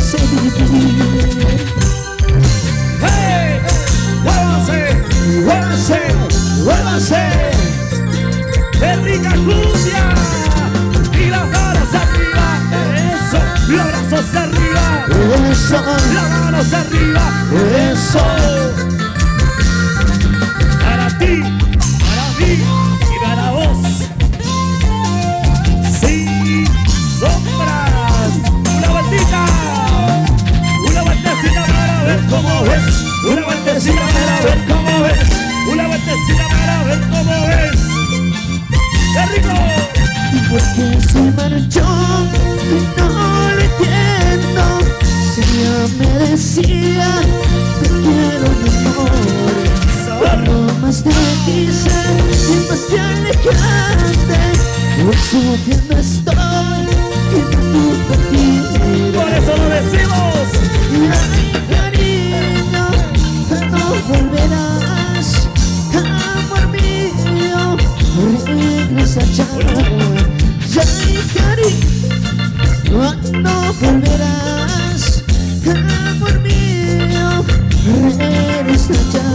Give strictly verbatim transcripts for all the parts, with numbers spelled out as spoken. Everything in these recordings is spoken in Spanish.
hace vivir. ¡Hey! ¡Muévanse! ¡Muévanse! ¡Muévanse! ¡Qué rica cumbia! Y las manos arriba, eso, los brazos arriba, Eso, las manos arriba, eso. para ti, para mí y para vos. Sí, sombras, una vueltita, una vueltecita para ver cómo ves, una vueltecita para ver cómo ves, una vueltecita para ver cómo ves. ¡Qué rico! Porque se marchó, no lo entiendo. Si ella me decía, te quiero mi amor. Cuando más te quise y más te alejaste, por eso que no estoy y tú partiste. Por eso lo decimos. Ay, cariño, no volverás, amor mío, regresa ya. Ay, cariño, no volverás, amor mío, regresa ya.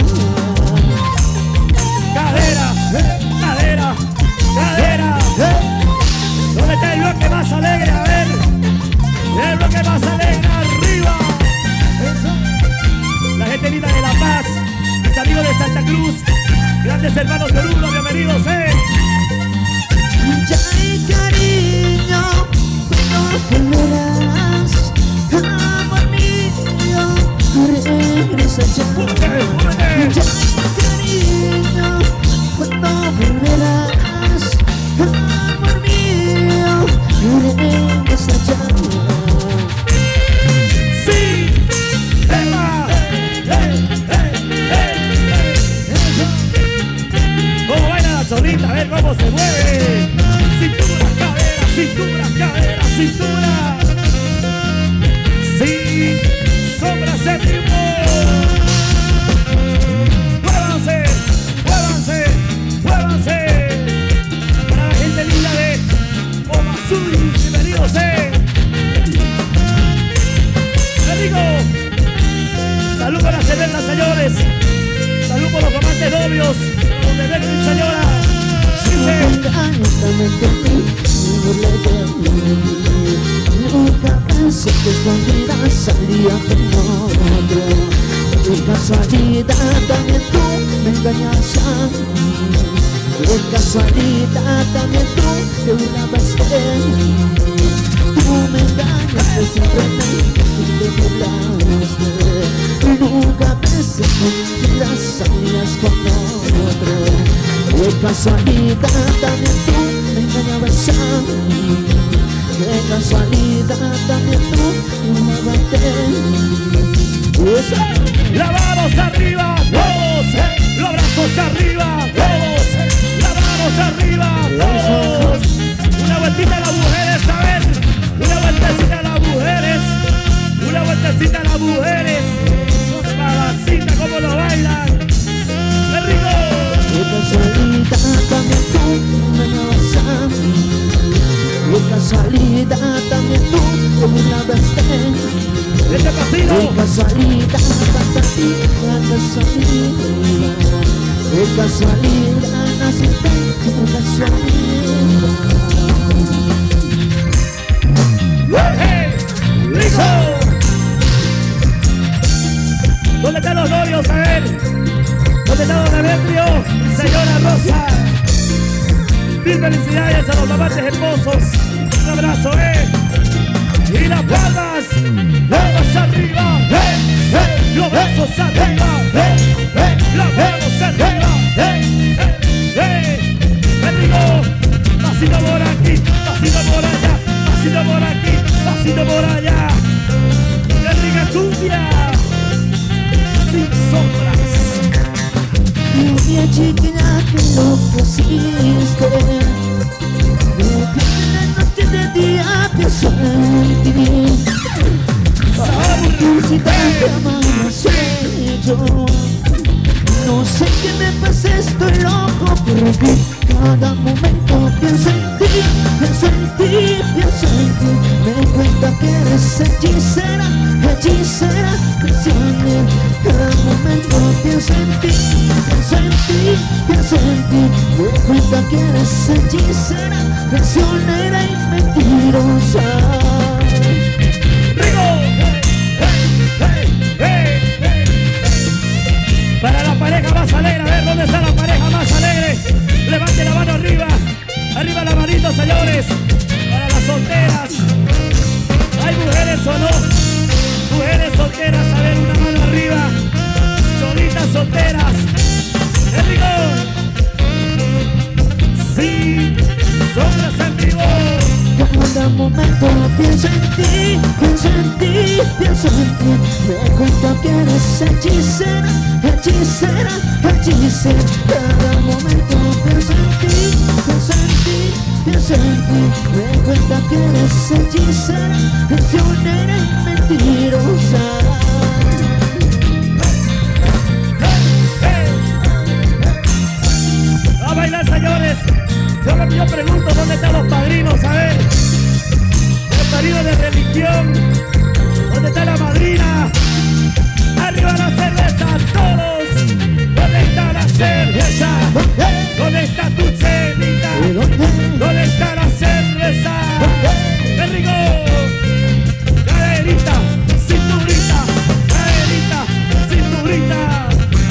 Cadera, cadera, cadera. ¿Dónde está el bloque más alegre? A ver, el bloque más alegre arriba. La gente linda de La Paz, mis amigos de Santa Cruz, grandes hermanos de Oruro, bienvenidos, eh. Ay, cariño, no volverás, amor mío, regresa ya. Múvete, Ay, múvete. cariño, no volverás, amor mío, regresa ya. Sí, ¡epa! ¡Eh, eh, eh, eh! ¿Cómo baila la chorrita? A ver cómo se mueve. Cintura, cadera, cintura, cadera, cintura. Sí, sombras en ritmo. Muévanse, muévanse, muévanse. Para la gente linda de Omasui, bienvenidos, eh. ¡Qué rico! Salud para las señoras, señores. Salud por los amantes novios. Los de ver mi señora. Dice. Nunca pensé que escondida salía como otro. De casualidad también tú me engañas a mí. De casualidad también tú te burlaste de mí. Tú me engañaste simplemente y te burlaste. Nunca pensé que escondida salías como otro. De casualidad también tú me engañabas a mí. De casualidad también tú me levanté. Las manos arriba, todos. Los brazos arriba, todos. Las manos arriba, todos. Una vueltita a las mujeres, a ver. Una vueltecita a las mujeres. Una vueltecita a las mujeres. Mamacita, como lo bailan. ¡Qué rico! De casualidad también tú me engañabas a mí. De casualidad también tú te burlaste de mí. ¡Este pasito! De casualidad, fantasía, casualidad. De casualidad, naciste de casualidad. ¡Hey! ¡Rico! ¿Dónde están los novios? A ver. ¿Dónde está Don Demetrio? Señora Rosa. Mil felicidades a los amantes hermosos. Un abrazo, eh. Y las palmas, palmas arriba, eh, eh, los brazos arriba, eh, eh, las manos arriba, eh, eh, eh. ¡Qué rico! Pasito por aquí, pasito por allá, pasito por aquí, pasito por allá. ¡Qué rica cumbia! Sin sombras. Lluvia chiquita que enloqueciste. De noche de día pienso en ti. Sabe que si te amanecí yo. no sé qué me pasa, estoy loco por ti. Cada momento pienso en ti, pienso en ti, pienso en ti. Me doy cuenta que eres hechicera, hechicera, pienso en ti. Cada momento pienso en ti, pienso en ti, pienso en ti. Me doy cuenta que eres hechicera, traicionera y mentirosa. Para la pareja más alegre, a ver, ¿dónde está la pareja más alegre? Levante la mano arriba, arriba la manito, señores. Para las solteras, ¿hay mujeres o no? Mujeres solteras, a ver, una mano arriba. Solitas solteras, ¡qué rico! Sí, sombras en vivo. Cada momento pienso en ti, pienso en ti, pienso en ti. Me doy cuenta que eres hechicera, hechicera, hechicera. Cada momento pienso en ti, pienso en ti, pienso en ti. Me doy cuenta que eres hechicera, traicionera y mentirosa. A bailar, señores. Yo, yo pregunto dónde están los padrinos, a ver. El padrino de religión. ¿Dónde está la madrina? Arriba la cerveza, todos. ¿Dónde está la cerveza? ¿Dónde está tu chelita? ¿Dónde está la cerveza? ¡Qué rico! Caderita, cinturita, caderita, cinturita.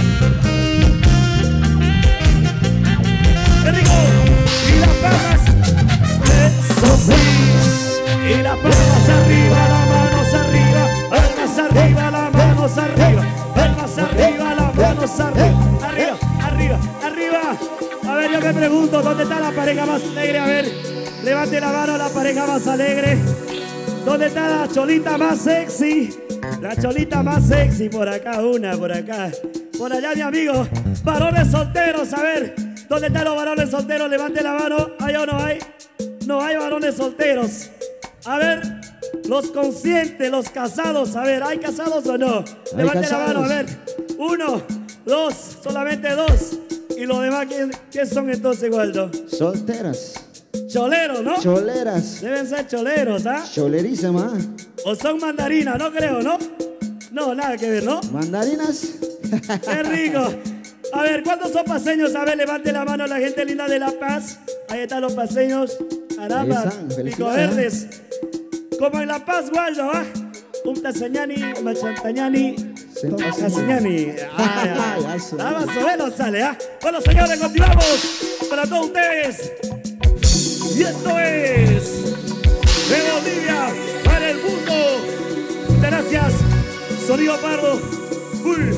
¡Qué rico! Y las palmas, eso sí. Y las palmas arriba, las manos arriba, palmas arriba, las manos arriba, palmas arriba, las manos arriba, arriba, arriba, arriba. A ver, yo me pregunto, ¿dónde está la pareja más alegre? A ver, levante la mano la pareja más alegre. ¿Dónde está la cholita más sexy? La cholita más sexy, por acá una, por acá. Por allá, mi amigo, varones solteros, a ver. ¿Dónde están los varones solteros? Levante la mano. ¿Hay o no hay? No hay varones solteros. A ver, los conscientes, los casados. A ver, ¿hay casados o no? Levante la mano, a ver. Uno, dos, solamente dos. ¿Y los demás qué, qué son entonces, Waldo? Solteras. Choleros, ¿no? Choleras. Deben ser choleros, ¿ah? Cholerísima. O son mandarinas, no creo, ¿no? No, nada que ver, ¿no? Mandarinas. ¡Qué rico! A ver, ¿cuántos son paseños? A ver, levante la mano la gente linda de La Paz. Ahí están los paseños. Caramba, Pico Verdes. Como en La Paz, Waldo, ¿ah? Un tasañani, un machantañani, un tasañani. Ah, más o menos sale, ¿ah? Bueno, señores, continuamos para todos ustedes. Y esto es de Bolivia para el mundo. Muchas gracias, Sonido Pardo. Uy.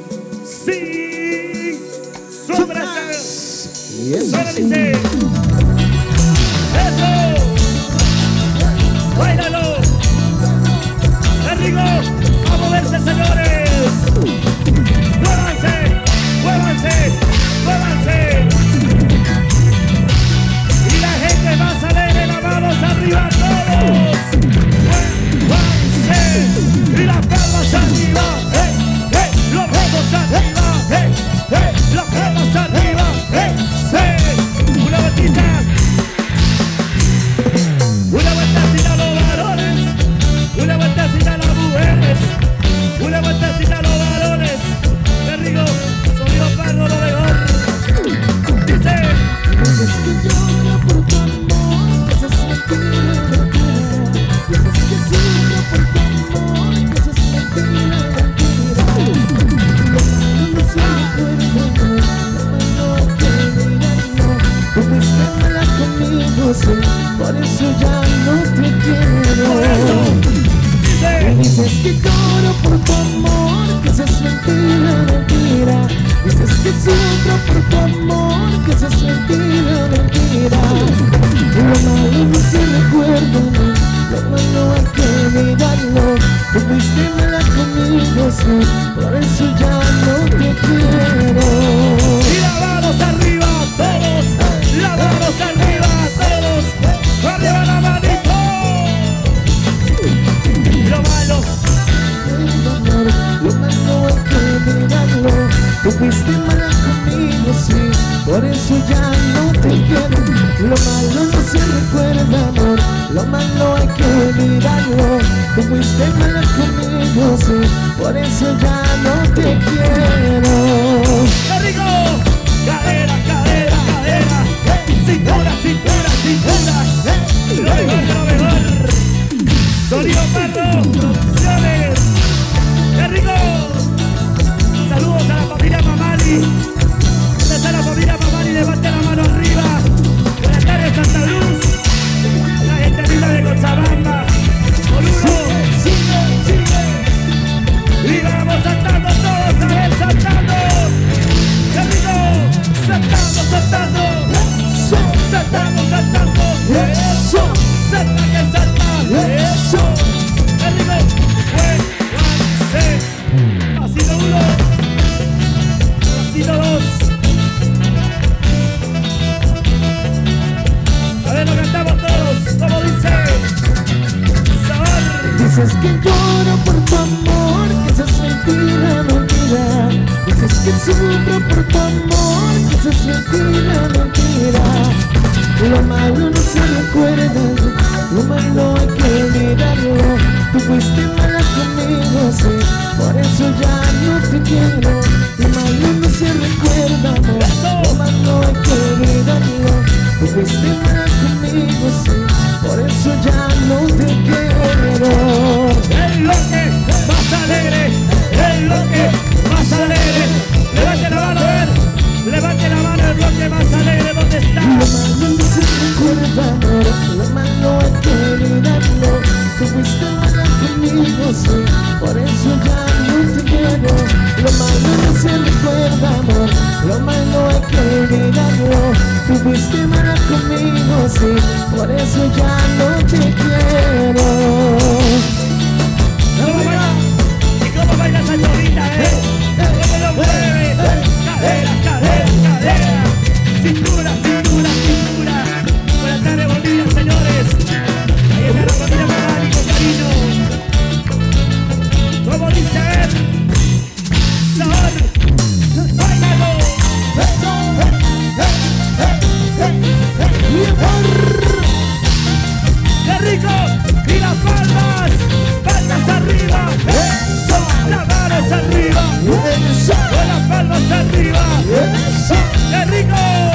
Sí, sombras. Suena, dice. Eso. Báilalo. ¡Qué rico! ¡A moverse, señores! ¡Muévanse! ¡Muévanse! ¡Muévanse! Y la gente más alegre, las manos arriba, todos. ¡Muévanse! Y las palmas arriba. ¡Hey! ¡Hey! ¡Los dedos arriba! ¡Hey! ¡Hey! ¡Las palmas arriba! ¡Hey! ¡Hey! ¡Una vueltita! ¡Una vueltecita a los varones! ¡Una vueltecita a las mujeres! ¡Una vueltecita a los varones! ¡Qué rico! Sonido Pardo, lo mejor. Dice: es que lloro por tu amor, que se siente mentira. Dices que sufro por tu amor, que se siente mentira. No se recuerda, no quiero mirarlo. Tú fuiste mala conmigo, sí, por eso ya no te quiero. Y dices que lloro por tu amor, que se siente mentira. Dices que sufro por tu amor, que se siente mentira. Lo malo no se recuerda, lo malo hay que mirarlo. Tú fuiste mala conmigo, sí, por eso ya no te quiero. Y las manos arriba, todos. Las manos arriba, todos. Arriba la manito. Lo malo. Lo malo hay que mirarlo. Tú fuiste mala conmigo, sí, por eso ya no te quiero. Lo malo no se recuerda, amor, lo malo hay que olvidarlo. Tú fuiste mala conmigo, sí, por eso ya no te quiero. ¡Qué rico! Cadera, cadera, cadera, cintura, cintura, cintura. Lo mejor de lo mejor. Sonido Perro Producciones. ¡Qué rico! Saludos a la familia Mamani. ¿Dónde está la familia Mamani? Levante la mano arriba. Buenas tardes, Santa Cruz. La gente linda de Cochabamba. Por uno. Sigue, sigue. Y vamos saltando todos, a ver, saltando. ¡Qué rico! Saltando, saltando. Saltando, saltando. Eso, Salta que salta. eso. ¡Qué rico! Pasito uno. Pasito dos. A ver, lo cantamos todos. Como dice. Sabor. Dices que lloro por tu amor, que esa es mentira, mentira. Dices que sufro por tu amor, que esa es mentira, mentira. Lo malo no se recuerda, lo malo hay que olvidarlo. Tú fuiste mala conmigo, sí, por eso ya no te quiero. Lo malo no se recuerda, amor, lo malo hay que olvidarlo. Tú fuiste mala conmigo, sí, por eso ya no te quiero. El bloque más alegre, el bloque más alegre. Levante la mano, a ver. Levante la mano, el bloque más alegre. ¿Dónde está? Lo malo no se recuerda, amor, lo malo hay que olvidarlo. Tú fuiste mala conmigo, sí, por eso ya no te quiero. Lo malo no se recuerda, amor, lo malo hay que olvidarlo. Tú fuiste mala conmigo, sí, por eso ya no te quiero. ¿Cómo baila? ¿Y cómo baila esa cholita, eh? ¿Cómo lo mueve? Cadera, cadera, cadera. Cintura, cintura, cintura. Buenas tardes, bonitas, señores. Ahí está la familia Mamani con cariño. ¿Cómo dice él? Sabor. ¡Báilalo! ¡Qué rico! ¡Y las palmas! ¡Palmas arriba! ¡Eso! ¡Las manos arriba! Eso, ¡Con las palmas arriba! eso. ¡Qué rico!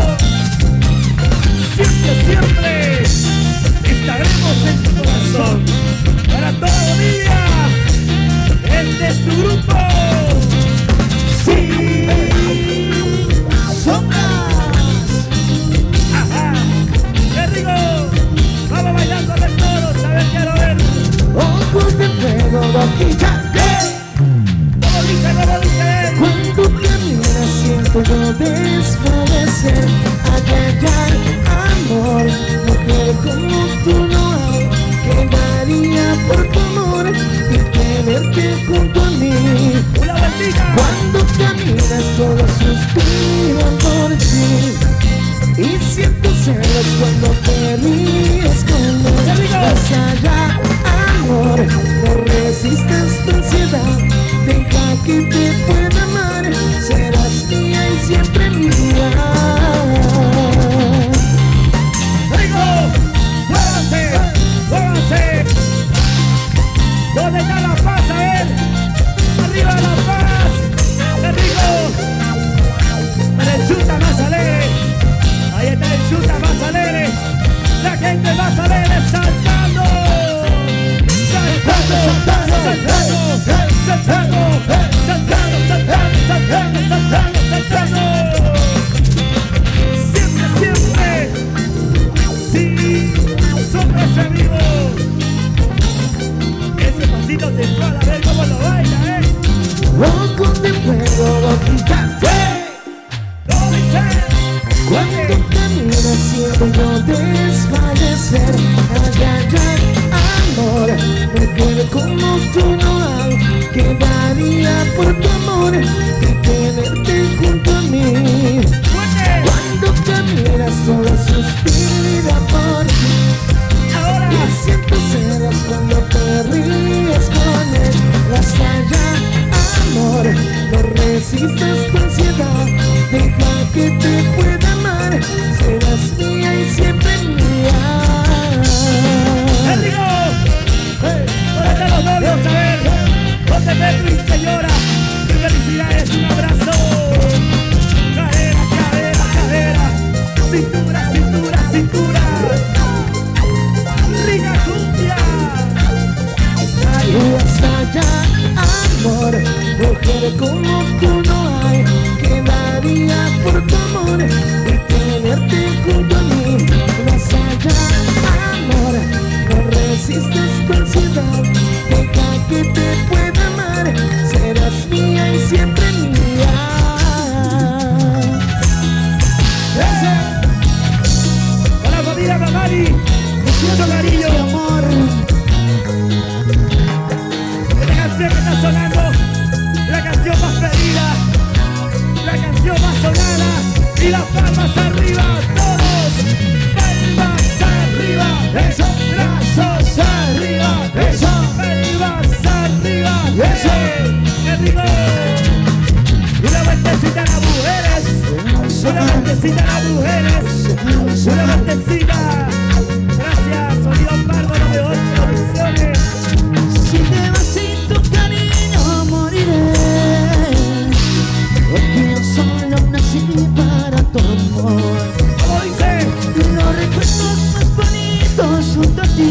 Siempre, siempre estaremos en tu corazón. Para toda Bolivia, este es tu grupo. ¡Sí! Sombras. ¡Ajá! ¡Qué rico! Vamos bailando a ver todos, a ver, quiero ver. Ojos de fuego, boquilla. ¿Cómo dice, cómo dice él? Cuando caminas siento yo desfallecer. Ay, ay, ay, amor, mujer como tú no hay. Que daría por tu amor y tenerte junto a mí. ¡Una vueltita! Cuando caminas solo suspiro por ti. Y siento celos cuando te ríes conmigo. Vas allá, amor, no resistas tu ansiedad. Deja que te pueda amar, serás mía y siempre mía. ¡Rico! ¡Muévanse! ¡Muévanse! ¿Dónde está la paz? A ver. ¡Arriba la paz! ¡Qué rico! Para el chuta más alegre. Ahí está el chuta más alegre. La gente más alegre saltando. Saltando, saltando, saltando, saltando, saltando, saltando, saltando, saltando. Siempre, siempre. Sí, nosotros amigos. Ese pasito sensual, a ver cómo lo baila, eh. Ojos de fuego, boquita. ¿Cómo dice? Cuando caminas siento yo desfallecer. Ay, ay, ay, amor, mujer como tú no hay. Que daría por tu amor y tenerte junto a mí. ¡Fuerte! Cuando caminas solo suspira por ti. Ahora. Y siento celos cuando te ríes con él. Basta ya, amor, no resistas tu ansiedad. vida, deja que te pueda amar, serás mía y siempre mía. ¡El digo! ¿Dónde están los novios? A ver, ¿dónde Petro y señora? ¡Qué felicidades! ¡Un abrazo! Cadera, cadera, cadera, cintura, cintura, cintura. ¡Rica cumbia! Ay, hasta allá, amor, mujer como tú no hay, que daría por tu amor y tenerte junto a mí. Más allá, amor, no resistas tu ansiedad, deja que te pueda amar, serás mía y siempre mía. Con la familia Mamani, mucho cariño. Amor, Esta canción que está sonando, la canción más pedida, la canción más sonada, y las palmas arriba, todos, palmas arriba, eso, brazos arriba, eso, palmas arriba, eso. ¡qué rico! Una vueltecita a las mujeres, una vueltecita a las mujeres, una vueltecita. Gracias, Sonido Pardo, lo mejor producciones. Si te vas sin tu cariño moriré, porque yo solo nací para tu amor. ¿Cómo dice? Los recuerdos más bonitos junto a ti,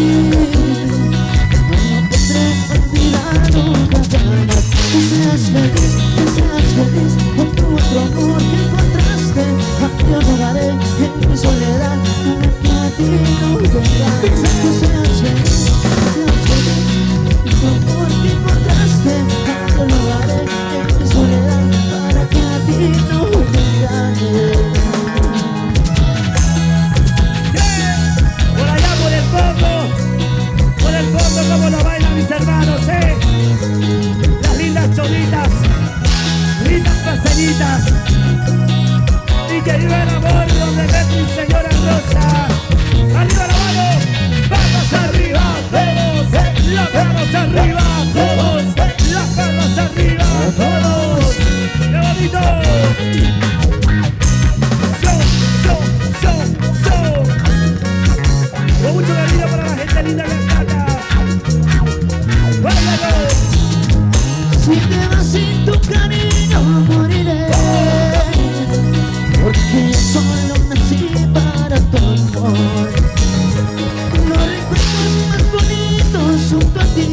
no podré olvidar nunca jamás. Que seas feliz, que seas feliz con tu otro amor que encontraste. Yo rogaré en mi soledad para que a ti no venga. Que seas feliz, que seas feliz con tu amor que encontraste. Yo rogaré en mi soledad para que a ti no venga. Por allá, por el fondo, por el fondo, como lo bailan mis hermanos, ¿eh? Las lindas cholitas, lindas paseñitas, y que viva el amor donde ves mi señora Rosa. ¡Arriba la mano! ¡Palmas arriba, todos! ¡Las palmas arriba, todos! ¡Las palmas arriba, todos! ¡Qué bonito! ¡Show, show, show, show! Con mucho cariño para la gente linda que canta. ¡Báilalo! Si te vas sin tu cariño moriré, porque yo solo nací para tu amor. Los recuerdos más bonitos junto a ti,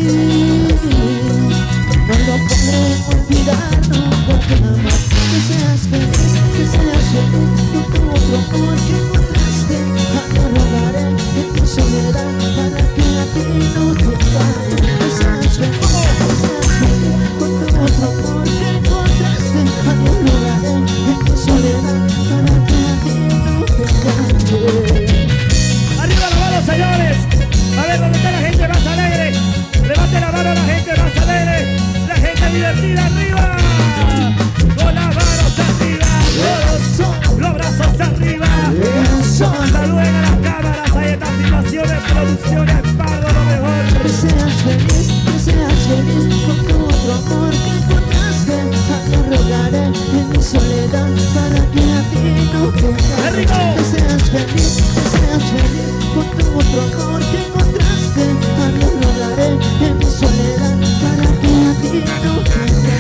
no lo podré olvidar nunca jamás. Que seas feliz, que seas feliz con tu otro amor que encontraste. Yo rogaré en tu soledad para que a ti no te falle. Que seas feliz, que seas feliz con tu otro amor que encontraste. Yo rogaré en tu soledad para que a ti no te falle. ¡Arriba la mano, señores! A ver, ¿dónde está la gente más alegre? Levante la mano a la gente más alegre. La gente divertida, arriba. Con las manos arriba. Los brazos arriba. Saluden a las cámaras. Ahí están filmaciones, producciones, Pardo, lo mejor. Que seas feliz, que seas feliz con tu otro amor que encontraste. Yo rogaré en mi soledad para que a ti no te falle. Que seas feliz, que seas feliz con tu otro amor que encontraste. Yo rogaré en mi soledad para que a ti no te falle.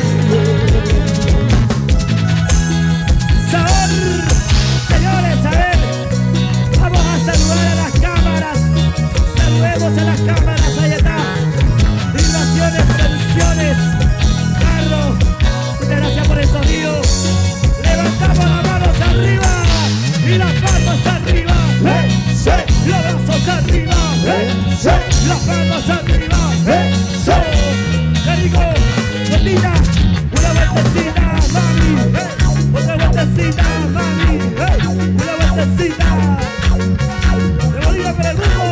Sabor. Señores, a ver, vamos a saludar a las cámaras. Saludemos a las cámaras, ahí está. Vibraciones, producciones. Carlos, muchas gracias por el sonido. Levantamos las manos arriba y las palmas arriba. Eso, Los brazos arriba. eso, Las palmas arriba. eso. ¡Qué rico! Vueltita, una vueltecita, mami. Hey. Otra vueltecita, mami. Hey. Una vueltecita. ¡Qué bonito para el grupo!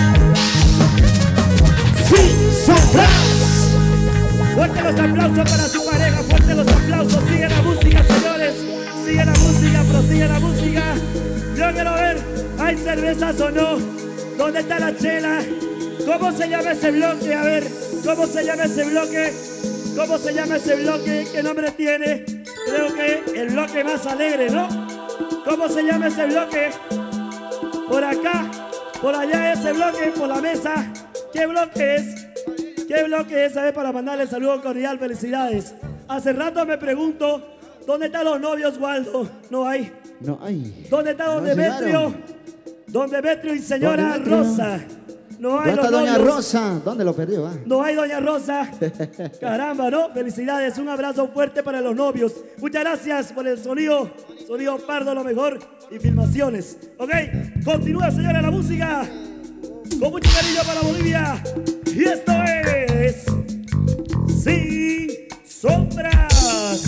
Sí, soplas. Fuerte los aplausos para su pareja, fuerte los aplausos. Sigue la música, señores. Sigue la música, prosigue la música. Yo quiero ver, ¿hay cervezas o no? ¿Dónde está la chela? ¿Cómo se llama ese bloque? A ver, ¿cómo se llama ese bloque? ¿Cómo se llama ese bloque? ¿Qué nombre tiene? creo que el bloque más alegre, ¿no? ¿Cómo se llama ese bloque? Por acá, por allá ese bloque, por la mesa. ¿Qué bloque es? ¿Qué bloque es? A ver, para mandarle saludo cordial, felicidades. Hace rato me pregunto, ¿dónde están los novios, Waldo? No hay. No hay. ¿Dónde está don Demetrio? Don Demetrio y señora Rosa. No hay los doña novios. Rosa? ¿Dónde lo perdió? Ah? No hay doña Rosa. Caramba, ¿no? Felicidades, un abrazo fuerte para los novios. Muchas gracias por el sonido. Sonido Pardo, lo mejor. Y filmaciones. Ok, continúa, señora, la música. Con mucho cariño para Bolivia. Y esto es Sin Sombras.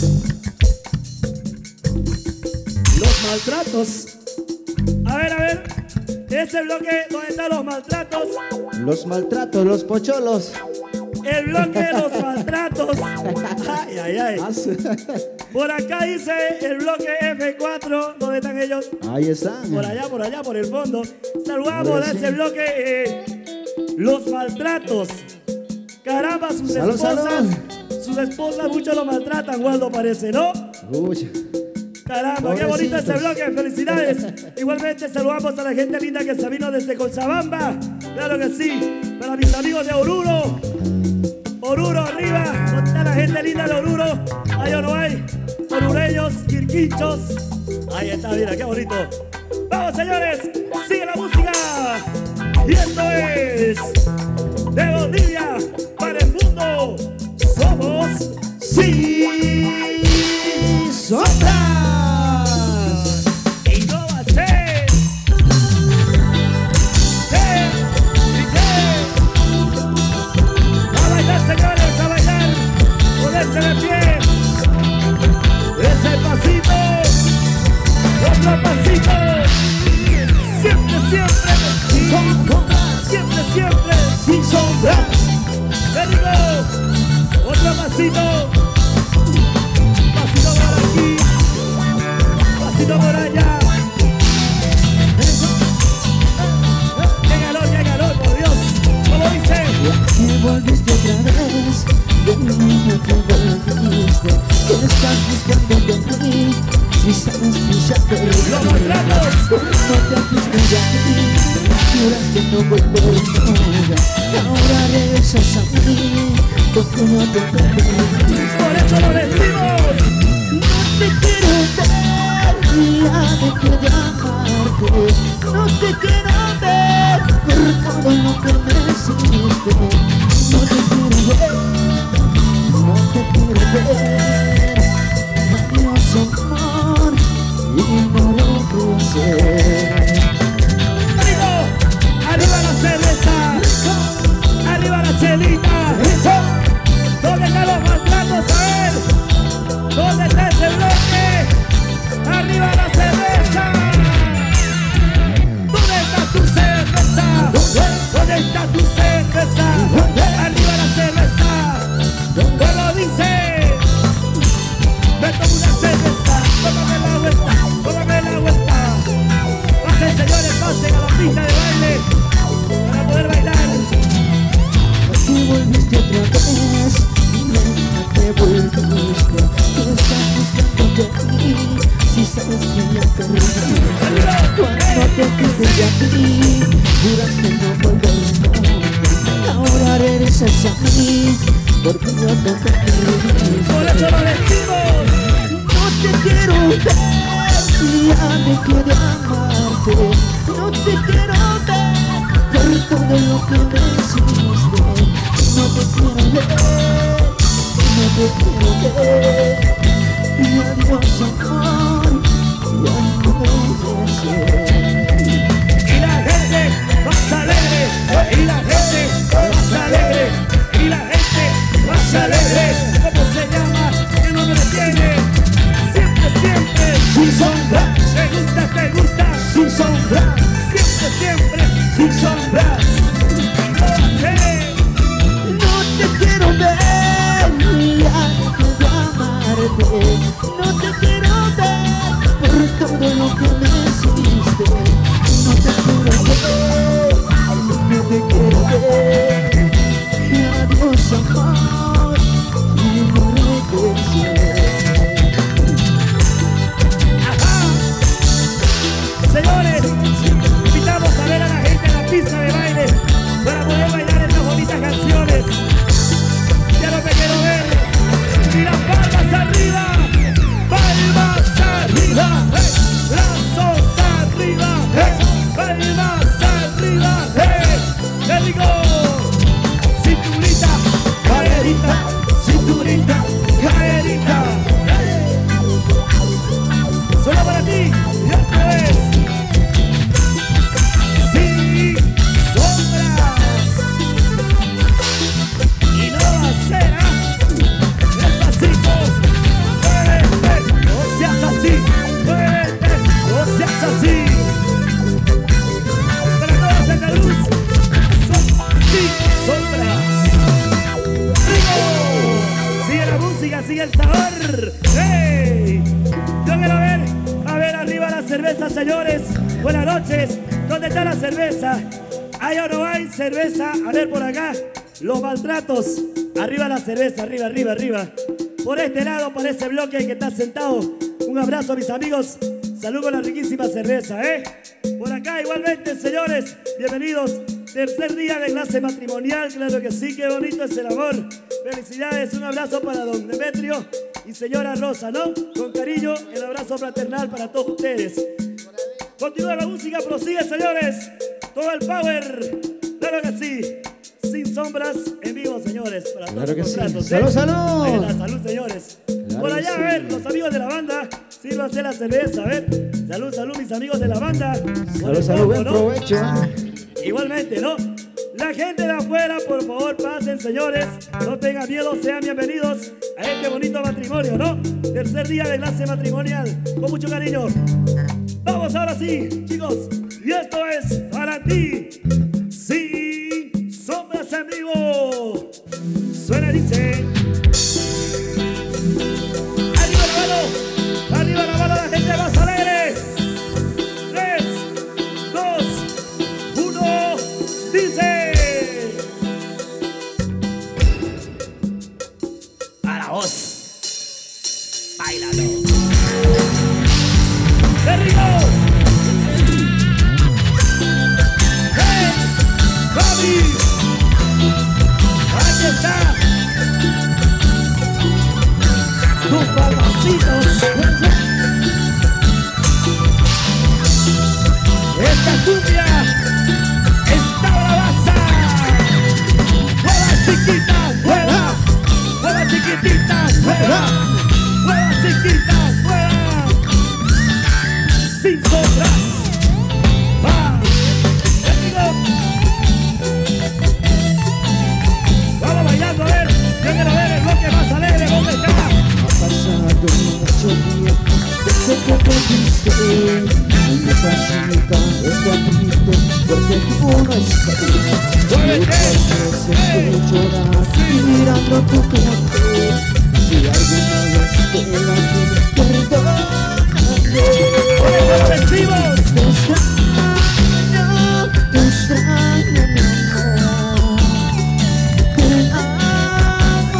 Los maltratos. A ver, a ver. Ese bloque donde están los maltratos. Los maltratos, los pocholos. El bloque de los maltratos. Ay, ay, ay. Por acá dice el bloque F cuatro. ¿Dónde están ellos? Ahí están. Por allá, por allá, por el fondo. Saludamos a ese bloque. Eh, los maltratos. Caramba, sus salud, esposas. salud. Sus esposas mucho lo maltratan, Waldo, parece, ¿no? Uy. Caramba, qué bonito ese bloque, felicidades. Igualmente saludamos a la gente linda que se vino desde Cochabamba. Claro que sí, para mis amigos de Oruro. Oruro arriba, ¿dónde está la gente linda de Oruro? Ahí o no hay, orureños, quirquinchos. Ahí está, mira, qué bonito. Vamos, señores, sigue la música. Y esto es de Bolivia para el mundo. Somos Sin Sombras. Señores, a bailar, ponerse de pie. Ese pasito, otro pasito. Siempre, siempre, sin sombras. Siempre, siempre, sin sombras. Venimos, otro pasito. Pasito por aquí, pasito por allá. Qué calor, qué calor, por Dios. Como dice. Y volviste otra vez, de nuevo te volviste. ¿Qué estás buscando de mí? Si sabes que ya te ¡los maltratos! No te fuiste de aquí, juras que no volverás nunca. Ahora regresas a mí, porque no te perdí. Por eso lo decimos. No te quiero ver, ya dejé de amarte. No te quiero ver, por todo lo que me hiciste. No te quiero ver, no te quiero ver. Adiós amor, y no regresé. Arriba la cerveza, arriba la chelita. ¿Dónde están los maltratos? A ver, ¿dónde está ese bloque? Arriba la cerveza. ¿Dónde está tu cerveza? ¿Dónde está tu cerveza? Arriba la cerveza. ¿Cómo dice? Me tomo una cerveza, tómame la vuelta, tómame la vuelta. Pasen, señores, pasen a la pista de baile para poder bailar. Así volviste otra vez, no te volviste. ¿Qué estás buscando de mí? Si sabes que ya te perdí. Cuando te fuiste de aquí, juraste no volver nunca. Ahora regresas a mí, porque yo no te perdí. Por eso lo decimos. No te quiero ver, ya dejé de amarte. No te quiero ver, por todo lo que me hiciste. No te quiero ver, no te quiero ver. Y adiós amor, ya no regresé. Y la gente más alegre, y la gente más alegre, y la gente más alegre. ¿Cómo se llama? ¿Qué nombre tiene? Siempre, siempre, Sin sombras, te gusta, te gusta. sin sombras, Siempre, siempre, sin sombras. No te quiero ver, ya dejé de amarte. No te quiero ver. arriba, palmas arriba, hey. Brazos arriba, hey. Palmas arriba, hey. ¡Qué rico! Cinturita, caerita, cinturita, caerita, hey. Solo para ti, y otra vez. Sin sombras. Y no va a ser, ¿ah? Despacito. Muévete, no seas así. Muévete, no seas así. Para toda Santa Cruz, son sin sombras. ¡Rico! Sigue la música, sigue el sabor. ¡Hey! Yo quiero ver, a ver arriba la cerveza, señores. Buenas noches. ¿Dónde está la cerveza? ¿Hay o no hay cerveza? A ver por acá. Los maltratos. Arriba la cerveza, arriba, arriba, arriba. Por este lado, para ese bloque que está sentado. Un abrazo a mis amigos. Salud con la riquísima cerveza, ¿eh? Por acá igualmente, señores. Bienvenidos. Tercer día de clase matrimonial. Claro que sí, qué bonito es el amor. Felicidades, un abrazo para don Demetrio y señora Rosa, ¿no? Con cariño, el abrazo fraternal para todos ustedes. Continúa la música, prosigue, señores. Todo el power. Claro que sí. Sin sombras en vivo, señores. Para todos claro que los sí. contratos, Salud, ¿eh? salud. Ahí la salud, señores. Claro por allá, sí. a ver, los amigos de la banda. Sírvanse la cerveza, a ver. Salud, salud, mis amigos de la banda. Salud, salud, buen provecho. Igualmente, ¿no? La gente de afuera, por favor, pasen, señores. No tengan miedo, sean bienvenidos a este bonito matrimonio, ¿no? Tercer día de clase matrimonial. Con mucho cariño. Vamos ahora sí, chicos. Y esto es para ti. Sin sombras en vivo. Suena y dice. Arriba la mano. Arriba la mano, la gente más alegre. Tres, dos, uno. Dice. A la voz. Báilalo. ¡Qué rico! ¡Hey! ¡Fabi! ¡Aquí está! ¡Tus palmacitos! ¡Esta cumbia está bravaza! ¡Mueva chiquita! ¡Mueva! ¡Mueva chiquitita! ¡Mueva! ¡Mueva chiquita! ¡Mueva! Sin sombras. Va. Vamos bailando, a ver. Yo quiero ver el bloque más alegre. ¿Dónde está? Ha pasado mucho tiempo desde que te viste. No me fascina esta triste porque tú no estás. ¡Muévete! Se escucho llorar mirando tu cuerpo. Si alguna vez te la pido, perdóname. ¡Por eso lo decimos! Te extraño, te extraño, mi amor. Te amo,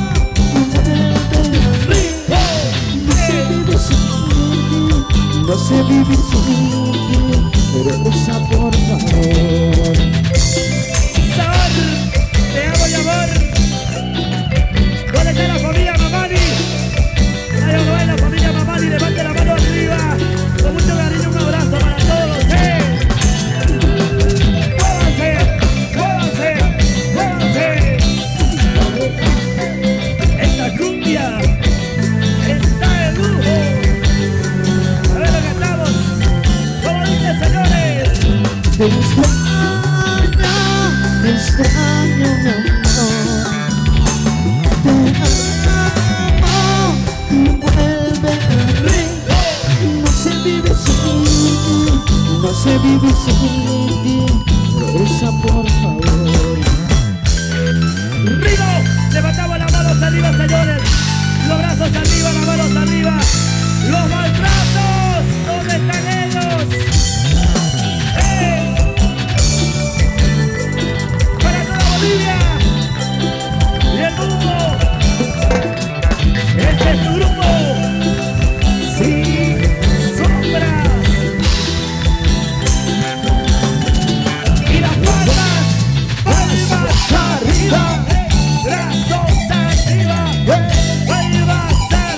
¡Rico! no sé vivir sin ti, no sé vivir sin ti, pero Rosa, por favor. ¡Sal! ¡Te amo y amor! ¿Dónde está la familia Mamani? Hay uno en la familia Mamani, levante la mano arriba. Con mucho cariño, un abrazo para todos, ¿eh? ¡Muévanse! ¡Muévanse! ¡Muévanse! Esta cumbia está de lujo. A ver lo que estamos. ¿Cómo dicen, señores? Te extraño, te extraño, mi amor. Te amo y vuelve. No sé vivir sin ti, no sé vivir sin ti. Regresa, por favor. ¡Rico! Levantamos las manos arriba, señores. Los brazos arriba, las manos arriba. ¡Los maltratos! ¿Dónde están ellos? ¡Eh! ¡Para toda Bolivia! ¡Y el grupo! ¡Este es tu grupo! ¡Sin sombras! ¡Y las palmas! ¡Palmas arriba! ¡Brazos arriba! ¡Palmas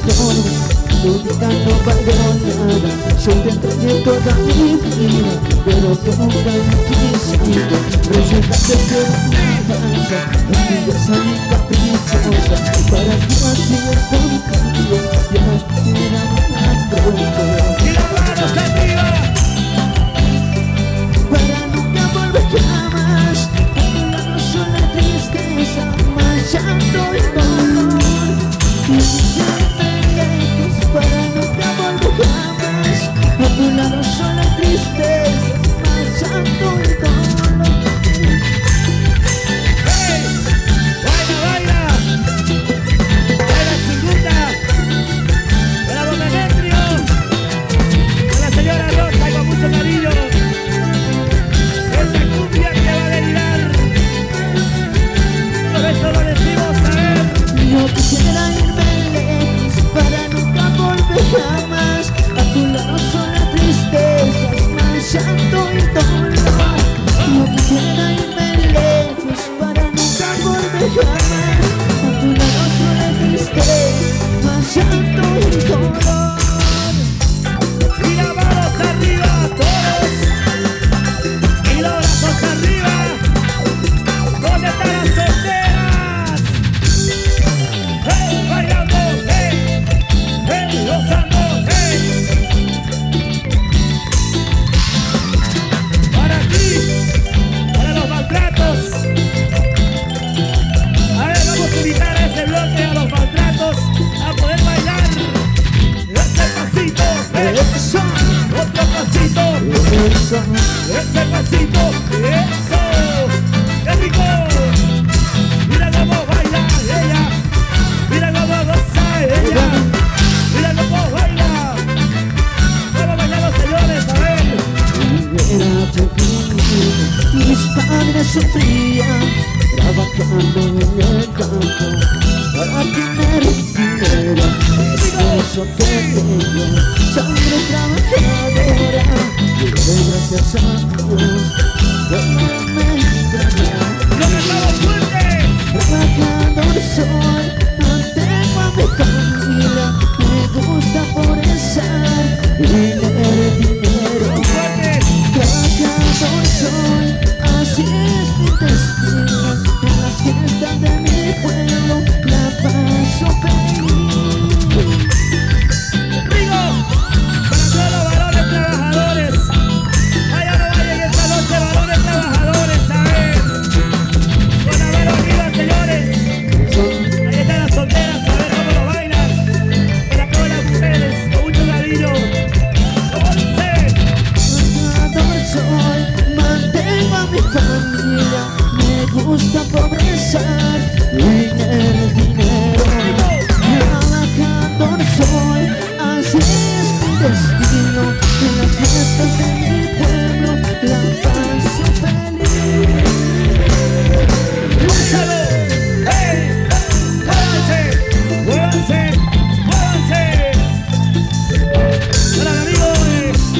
estorbo, tu vida no valió nada. Yo te entregué toda mi vida, pero nunca me quisiste. Resultaste ser una falsa, envidiosa y caprichosa. Para que así el contigo ya era más pronto. ¡Y las manos arriba! Para nunca volver jamás, a tu lado solo la tristeza, más llanto y dolor. Y siempre lejos, para nunca volver jamás, a tu lado solo la tristeza, más llanto y dolor. ¡Hey! ¡Baila, baila! ¡Baila segunda! ¡Para don Demetrio! ¡Para la señora Rosa y con mucho cariño! ¡Esta cumbia que va a derivar! Por eso lo decimos a ver. Yo quisiera irme lejos para nunca volver jamás. A tu lado son las tristezas, más llanto y dolor. Yo quisiera irme lejos para nunca volver jamás. A tu lado son las tristezas, más llanto y dolor. Y las manos arriba, todos. Y los brazos arriba. ¿Dónde están las solteras? ¡Hey! Bailando, hey. Hey, gozando, hey. Para ti, para los maltratos. A ver, vamos a invitar a ese bloque, a los maltratos, a poder bailar. Ese pasito, hey. Eso, Otro pasito, eso, ese pasito, eso. ¡Qué rico! Mira cómo baila ella, mira cómo goza ella, mira cómo baila. Vamos a bailar los señores, a ver. era pequeño, mis padres sufrían trabajando en el campo para tener dinero. Es por eso que tengo sangre trabajadora y doy gracias a Dios por darme gracia. ¡Lo cantamos fuerte! Trabajador soy, mantengo a mi familia, me gusta progresar y tener dinero. ¡Fuerte! Trabajador soy, así es mi destino. En las fiestas de mi pueblo la paso feliz. ¡Rico! Para todos los varones trabajadores. Vaya, no vayan esta noche, varones trabajadores, a ver. Con la mano arriba, señores. Ahí están las solteras, a ver cómo lo bailan. Para todas las mujeres, con mucho cariño. ¿Cómo dice? Trabajador soy, mantengo a mi familia, me gusta progresar y tener dinero. Trabajador soy, así es mi destino. En las fiestas de mi pueblo la paso feliz. ¡Lúzalo! ¡Hey! ¡Muévanse! ¡Muévanse! ¡Muévanse! Para el amigo de...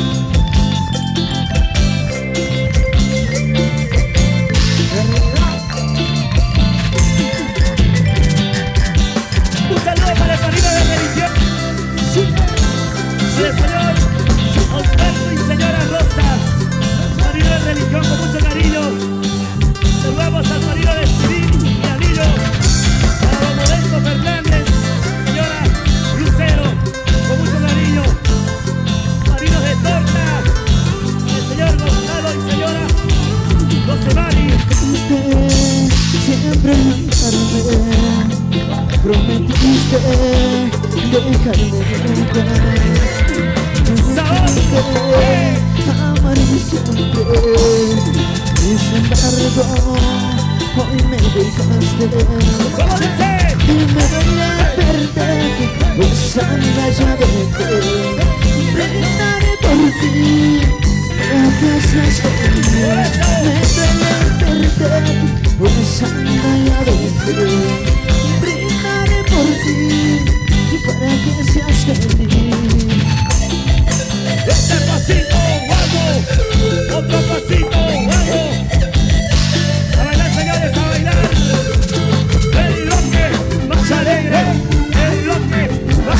Un saludo para el marido de religión. Para el señor Osvaldo y señora Rosa. Marido de religión con mucho cariño. Saludamos al marido de Civil y Anillo. Para don Modesto Fernández, señora Lucero, con mucho cariño. Maridos de Torta, el señor Gonzalo y señora Rosemary. Siempre amarme, prometiste dejarme nunca. Sabor, eh. Amarme siempre, y sin embargo hoy me dejaste. ¿Cómo dice? Y me duele perderte, usando ya vete. Brindaré por ti, gracias seas feliz. Me duele perderte, usando ya vete. Brindaré por ti, para que seas feliz. Este pasito, guapo. Otro pasito, guapo. A bailar, señores, a bailar. El bloque más alegre, el bloque más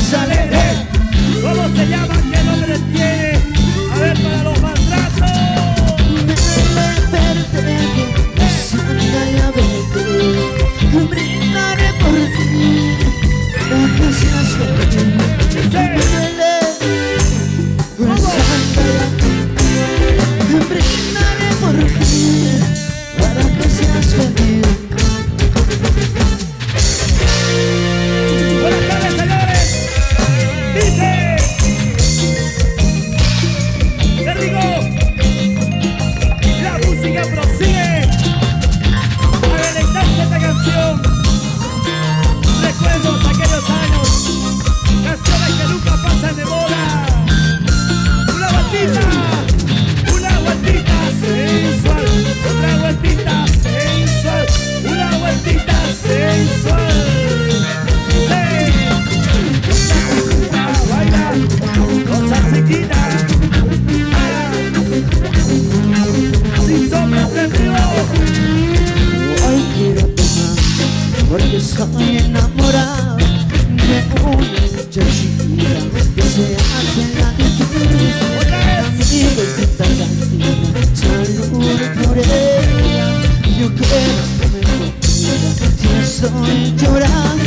muchachita que se hace la difícil. Amigos de esta cantina, salud por ella. Yo quiero que me comprenda si estoy llorando.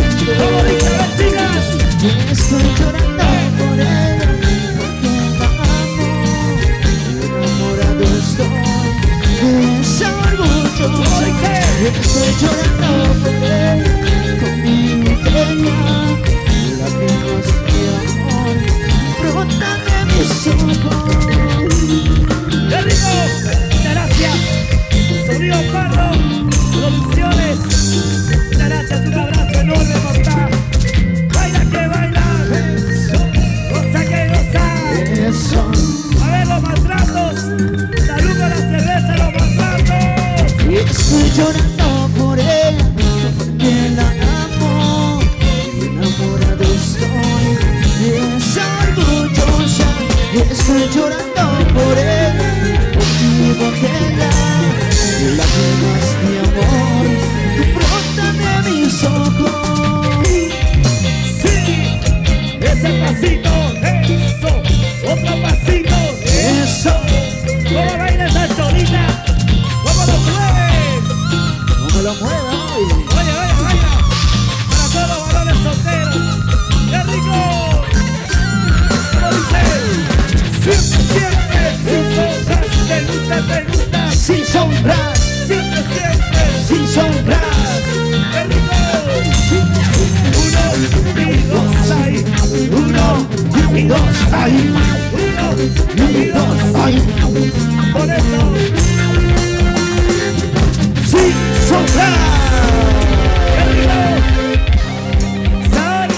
Estoy llorando por ella, porque la amo. Enamorado estoy, es orgulloso. Estoy llorando por ella, con mi botella. Lágrimas de amor brotan de mis ojos. ¡Qué rico! Muchas gracias. Sonido Pardo, Producciones. Muchas gracias, un abrazo enorme, papá. Baila que baila, goza que goza. Eso. A ver los maltratos. Salud con la cerveza, los maltratos. Estoy llorando por ella, porque la amo. Enamorado estoy, es orgullosa. Estoy llorando por ella, por mi botella. Lágrimas de amor brotan de mis ojos. Sí, ese pasito, eso. Otro pasito, Eso. ¿cómo baila esa cholita? ¿Cómo lo mueve? No me lo mueva hoy. Oye, oye, vaya. Para todos los varones solteros. ¡Qué rico! ¿Cómo dice? Siempre, siempre, sin sombras, te gusta, te gusta. Sin sombras, Siempre, siempre, sin sombras. ¡qué rico! Uno y dos ahí. Uno y dos ahí. Uno y dos ahí. Por eso. Sin sombras. ¡Qué rico! ¡Sal!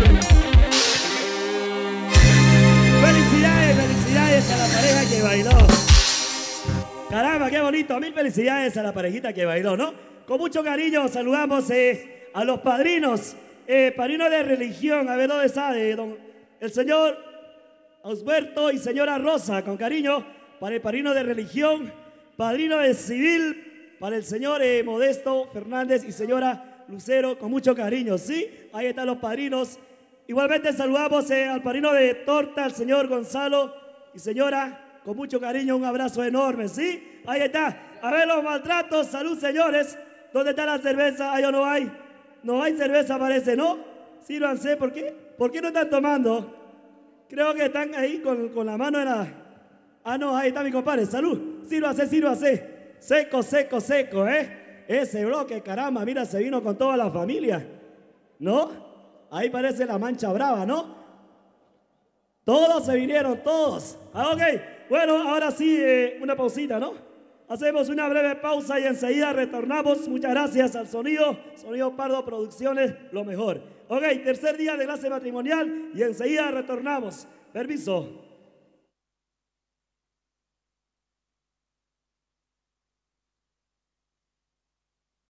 Felicidades, felicidades a la pareja que bailó. Caramba, qué bonito. Mil felicidades a la parejita que bailó, ¿no? Con mucho cariño saludamos eh, a los padrinos. Eh, padrino de religión, a ver dónde está, de don, el señor Osberto y señora Rosa, con cariño para el padrino de religión, padrino de civil, para el señor eh, Modesto Fernández y señora Lucero, con mucho cariño, ¿sí? Ahí están los padrinos. Igualmente saludamos eh, al padrino de torta, al señor Gonzalo y señora, con mucho cariño, un abrazo enorme, ¿sí? Ahí está. A ver los maltratos, salud señores. ¿Dónde está la cerveza? ¿Ahí o no hay? No hay cerveza, parece, ¿no? Sírvanse, ¿por qué? ¿Por qué no están tomando? Creo que están ahí con, con la mano en la... Ah, no, ahí está mi compadre, salud. Sírvase, sírvase. Seco, seco, seco, ¿eh? Ese bloque, caramba, mira, se vino con toda la familia, ¿no? Ahí parece la mancha brava, ¿no? Todos se vinieron, todos. Ah, ok. Bueno, ahora sí, eh, una pausita, ¿no? Hacemos una breve pausa y enseguida retornamos. Muchas gracias al Sonido, Sonido Pardo Producciones, lo mejor. Ok, tercer día de clase matrimonial y enseguida retornamos. Permiso.